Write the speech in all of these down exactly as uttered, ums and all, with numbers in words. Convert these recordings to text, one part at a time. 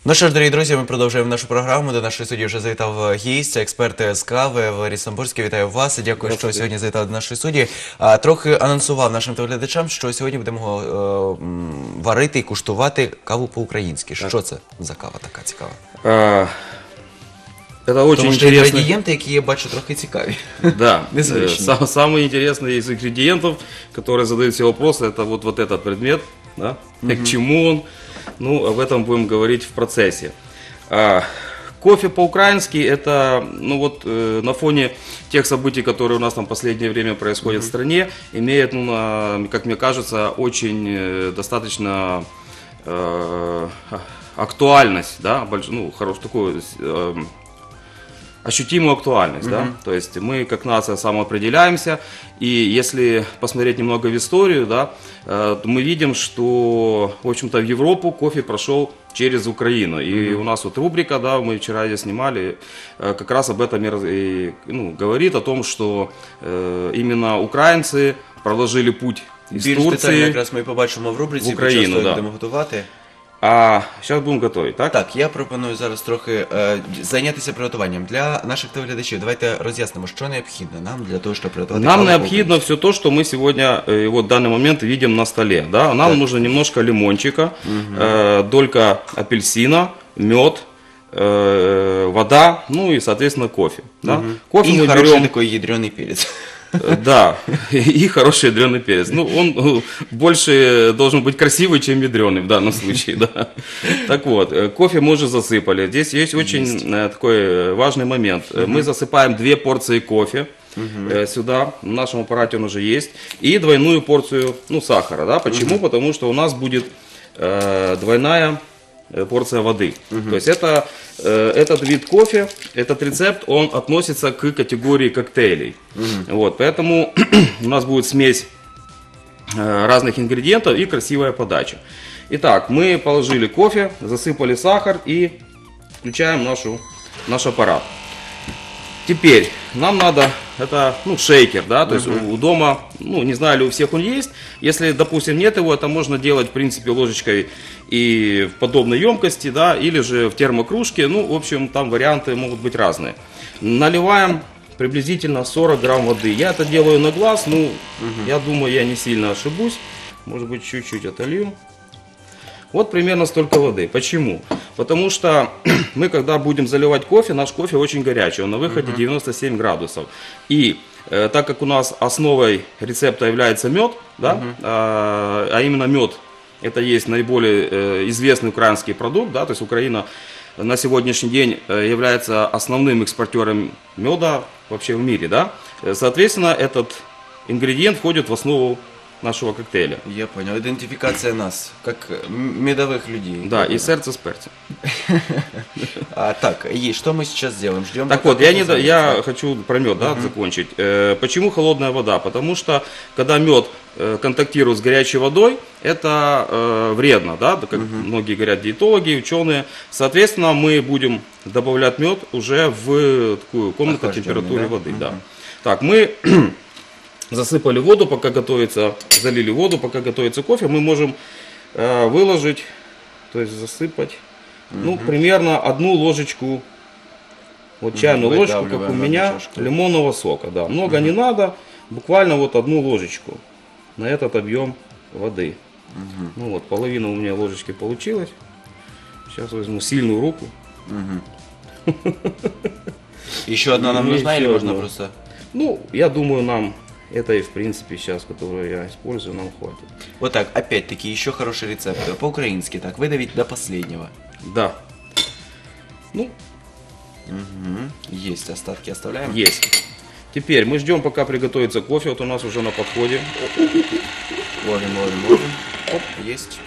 Ну що ж, дорогі друзі, ми продовжуємо нашу програму. До нашої студії вже завітав гість, експерт з кави Валерій Самбурський. Вітаю вас. Дякую, що сьогодні завітав до нашої студії. А, трохи анонсував нашим телеглядачам, що сьогодні будемо е, м, варити і куштувати каву по-українськи. Що це за кава така цікава? А, Это очень Тому що интересно. інгредієнти, які я бачу, трохи цікаві. Да, Незвычный. э, сам- самый интересный из ингредиентов, который задают все вопросы, это вот, вот этот предмет, да? К чему он, ну, об этом будем говорить в процессе. А, кофе по-украински это, ну вот, э, на фоне тех событий, которые у нас там в последнее время происходят в стране, имеет, ну, на- как мне кажется, очень э, достаточно э, актуальность, да, больш- ну, хорош, такую э, ощутимую актуальность, да, то есть мы как нация самоопределяемся, и если посмотреть немного в историю, да, э, то мы видим, что, в общем-то, в Европу кофе прошел через Украину, и у нас вот рубрика, да, мы вчера ее снимали, э, как раз об этом и, раз- и, ну, говорит о том, что э, именно украинцы проложили путь из Більш детально Турции. якраз ми побачимо в рубриці, в Україну, під час того, да. як будемо готувати. А сейчас будем готовить, так? Так, я пропоную зараз трохи е, зайнятися приготуванням. Для наших телеглядачів давайте роз'яснимо, що необхідно нам для того, щоб приготувати Нам каву необходимо все то, что мы сегодня э, вот в данный момент видим на столе. Да? Нам Так. нужно немножко лимончика, э, долька апельсина, мед, э, вода, ну и, соответственно, кофе. Да? Кофе І мы хороший берем, такий ядрений перець. э, да, и хороший ядреный перец. Ну, он э, больше должен быть красивый, чем ядреный в данном случае. Да. Так вот, э, кофе мы уже засыпали. Здесь есть очень э, такой э, важный момент. Э, Мы засыпаем две порции кофе. э, Сюда, в нашем аппарате он уже есть. И двойную порцию, ну, сахара. Да? Почему? Потому что у нас будет э, двойная э, порция воды. То есть это, э, этот вид кофе, этот рецепт, он относится к категории коктейлей. Вот, поэтому у нас будет смесь э, разных ингредиентов и красивая подача. Итак, мы положили кофе, засыпали сахар и включаем нашу, наш аппарат. Теперь нам надо, это, ну, шейкер, да, то есть у, у дома, ну, не знаю, ли у всех он есть. Если, допустим, нет его, это можно делать, в принципе, ложечкой и в подобной емкости, да, или же в термокружке. Ну, в общем, там варианты могут быть разные. Наливаем приблизительно сорок грамм воды. Я это делаю на глаз, ну, я думаю, я не сильно ошибусь. Может быть, чуть-чуть отолью. Вот примерно столько воды. Почему? Потому что мы, когда будем заливать кофе, наш кофе очень горячий, он на выходе девяносто семь градусов. И э, так как у нас основой рецепта является мед, да, а, а именно мед, это есть наиболее э, известный украинский продукт, да, то есть Украина на сегодняшний день э, является основным экспортером меда вообще в мире, да. Э, Соответственно, этот ингредиент входит в основу нашего коктейля. Я понял. Идентификация нас, как м- медовых людей. Да, и сердце с перцем. А, так, и что мы сейчас сделаем? Ждем. Так пока вот, я, кофе не, да- заварится. я хочу про мед, да, закончить. Э, почему холодная вода? Потому что когда мед э, контактирует с горячей водой, это э, вредно, да, как многие говорят диетологи, ученые. Соответственно, мы будем добавлять мед уже в такую комнатную Охлажденный, температуру да? воды. Да. Так, мы засыпали воду, пока готовится, залили воду, пока готовится кофе, мы можем э, выложить, то есть засыпать, ну, примерно одну ложечку, вот чайную ложечку, как у выдавливаем на меня, чашку. лимонного сока, да. Много не надо, буквально вот одну ложечку на этот объем воды. Ну вот, половина у меня ложечки получилась. Сейчас возьму сильную руку. Еще одна нам И нужна или еще можно одна. просто... Ну, я думаю, нам этой, в принципе, сейчас, которую я использую, нам хватит. Вот так, опять-таки, еще хороший рецепт. По-украински так, выдавить до последнего. Да. Ну, Мгм. Есть, остатки оставляем. есть. Теперь мы ждем, пока приготовится кофе. Вот у нас уже на подходе. Ложим, ложим, ложим. Оп, есть.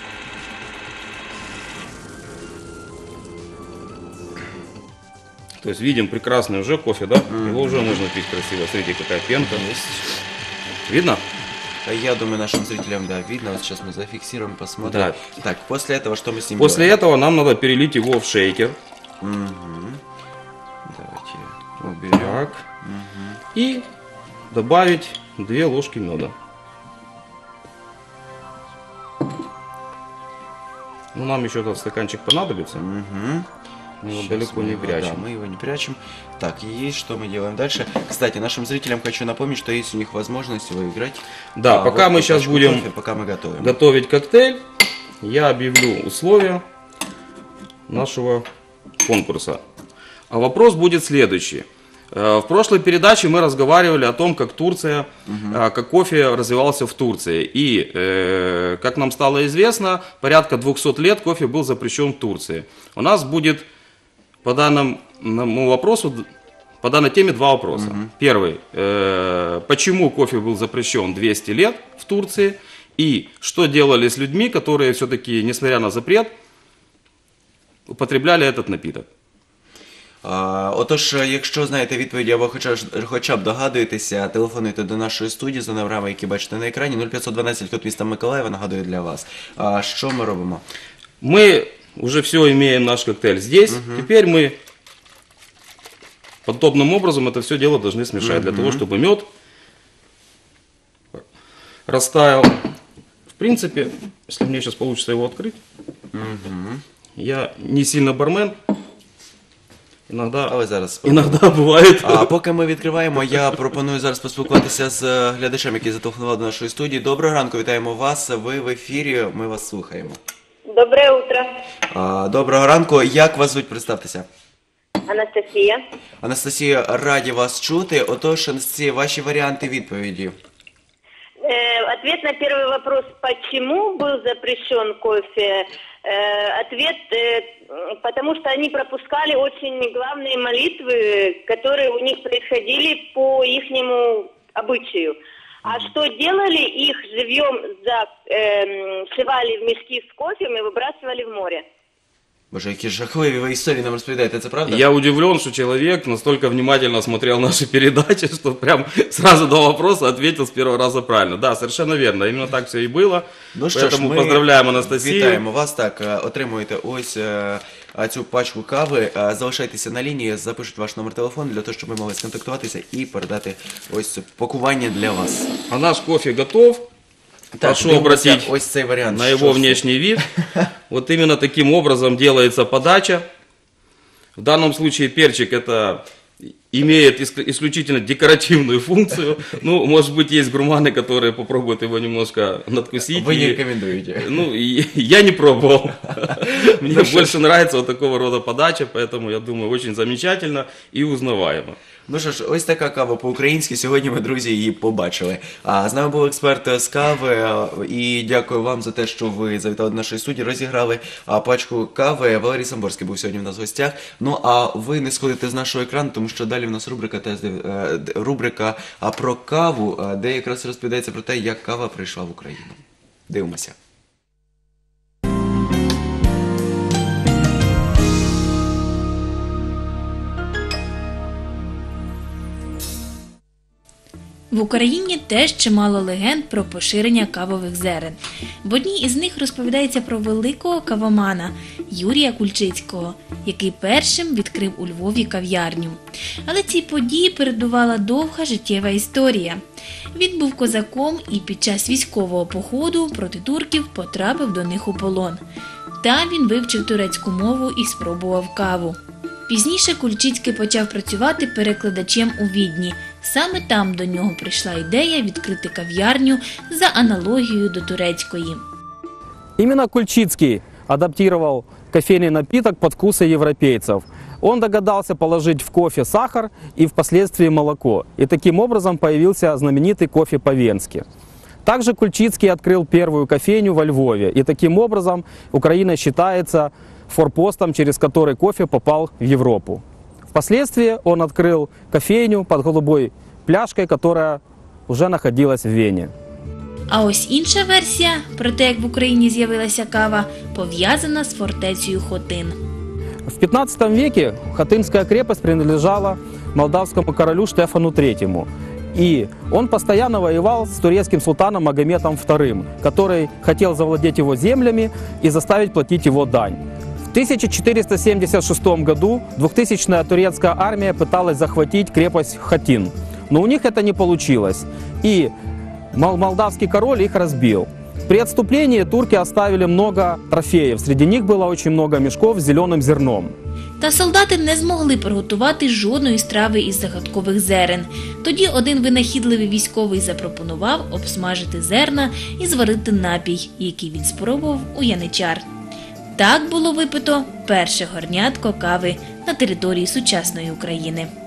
То есть видим прекрасный уже кофе, да? Его уже можно пить красиво. Смотрите, какая пенка. Есть. Видно? А Я думаю, нашим зрителям, да, видно. Вот сейчас мы зафиксируем, посмотрим. Да. Так, после этого что мы с ним После делаем? этого нам надо перелить его в шейкер. Мгм. Давайте уберем. Так. И добавить две ложки меда. Ну, нам еще этот стаканчик понадобится. Угу. Мы его далеко не прячем. Да, мы его не прячем. Так, и есть, что мы делаем дальше. Кстати, нашим зрителям хочу напомнить, что есть у них возможность выиграть. Да, а, пока вот мы сейчас пачку будем кофе, пока мы готовим. готовить коктейль, я объявлю условия нашего конкурса. А вопрос будет следующий. Э, В прошлой передаче мы разговаривали о том, как Турция, э, как кофе развивался в Турции. И, э, как нам стало известно, порядка двухсот лет кофе был запрещен в Турции. У нас будет по данному вопросу, по данной теме два вопроса. Первый. э, Почему кофе был запрещен двести лет в Турции? И что делали с людьми, которые все-таки, несмотря на запрет, употребляли этот напиток? А, Отож, якщо знаєте відповіді або хоча, ж- хоча б догадуєтеся, телефонуйте до нашої студії за номерами, які бачите на екрані. нуль п'ятсот дванадцять, код міста Миколаєва, нагадую для вас. А що ми робимо? Мы уже все имеем наш коктейль здесь. Теперь мы подобным образом это все дело должны смешать, для того, чтобы мед растаял. В принципе, если мне сейчас получится его открыть, я не сильно бармен. Иногда, Але зараз. иногда бывает. А поки ми відкриваємо, я пропоную зараз поспілкуватися з е, глядачем, який зателефонував до нашої студії. Доброго ранку, вітаємо вас. Ви в ефірі, ми вас слухаємо. Доброе утро, А, Доброго ранку. Як вас звуть? Представтеся. Анастасия. Анастасія, раді вас чути. Отож, Анастасія, ваші варіанти відповіді. Э, ответ на первый вопрос, почему был запрещен кофе? Э, ответ, э, потому что они пропускали очень главные молитвы, которые у них происходили по ихнему обычаю. А что делали, их живьем за, эм, сшивали в мешки с кофе и выбрасывали в море. Боже, які жахливі ви історії нам розповідаєте, це правда? Я удивлен, что человек настолько внимательно смотрел наши передачи, что прям сразу до вопроса ответил с первого раза правильно. Да, совершенно верно, именно так все и было. Ну що ж, Поэтому ми поздравляем Анастасию. вітаємо вас. Так, е, отримуєте ось е, а, цю пачку кави. Е, Залишайтеся на лінії, запишуть ваш номер телефону для того, щоб ми могли сконтактуватися і передати ось пакування для вас. А наш кофе готов. Прошу дивимося обратить ось цей варіант. на Що его це? внешний вид. Вот именно таким образом делается подача. В данном случае перчик это имеет иск- исключительно декоративную функцию. Ну, может быть, есть гурманы, которые попробуют его немножко надкусить. Ви не и- рекомендуєте. Ну, и я не пробовал. Мне больше нравится вот такого рода подача, поэтому я думаю, очень замечательно и узнаваемо. Ну що ж, ось така кава по-українськи. Сьогодні ми, друзі, її побачили. А з нами був експерт з кави. а, І дякую вам за те, що ви завітали до нашої студії, розіграли а, пачку кави. Валерій Самборський був сьогодні в нас в гостях. Ну а ви не сходите з нашого екрану, тому що далі в нас рубрика тест, е, д- рубрика а, про каву, а, де якраз розповідається про те, як кава прийшла в Україну. Дивимося. В Україні теж чимало легенд про поширення кавових зерен. В одній із них розповідається про великого кавомана Юрія Кульчицького, який першим відкрив у Львові кав'ярню. Але цій події передувала довга життєва історія. Він був козаком і під час військового походу проти турків потрапив до них у полон. Там він вивчив турецьку мову і спробував каву. Пізніше Кульчицький почав працювати перекладачем у Відні. Саме там до нього прийшла ідея відкрити кав'ярню за аналогією до турецької. Именно Кульчицкий адаптировал кофейный напиток под вкусы европейцев. Он догадался положить в кофе сахар и впоследствии молоко. И таким образом появился знаменитый кофе по-венски. Также Кульчицкий открыл первую кофейню во Львове. И таким образом Украина считается форпостом, через который кофе попал в Европу. Впоследствии он открыл кофейню под голубой пляшкой, которая уже находилась в Вене. А ось інша версія про те, як в Україні з'явилася кава, пов'язана з фортецею Хотин. В пятнадцатом веке Хотынская крепость принадлежала молдавскому королю Штефану Третьему. И он постоянно воевал с турецким султаном Магометом вторым, который хотел завладеть его землями и заставить платить его дань. В тысяча четыреста семьдесят шестом году двухтысячная турецкая армия пыталась захватить крепость Хотин, но у них это не получилось, и мол- молдавский король их разбил. При отступлении турки оставили много трофеев. Среди них было очень много мешков с зеленым зерном. Та солдати не змогли приготувати жодної страви із загадкових зерен. Тоді один винахідливий військовий запропонував обсмажити зерна і зварити напій, який він спробував у яничар. Так було випито перше горнятко кави на території сучасної України.